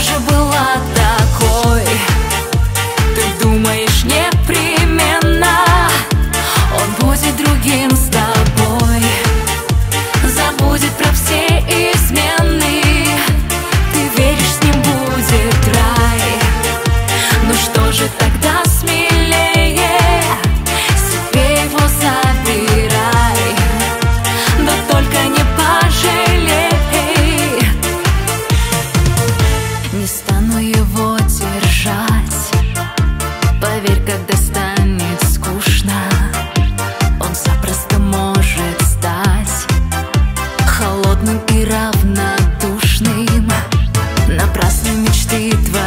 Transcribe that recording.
тоже была такой. Ты думаешь непременно он будет другим с тобой, забудет про все измены. Ты веришь, с ним будет рай. Ну что же тогда смелее, себе его забирай, да только не пожалей. Не стану его держать, поверь, когда станет скучно, он запросто может стать холодным и равнодушным. Напрасны мечты твои,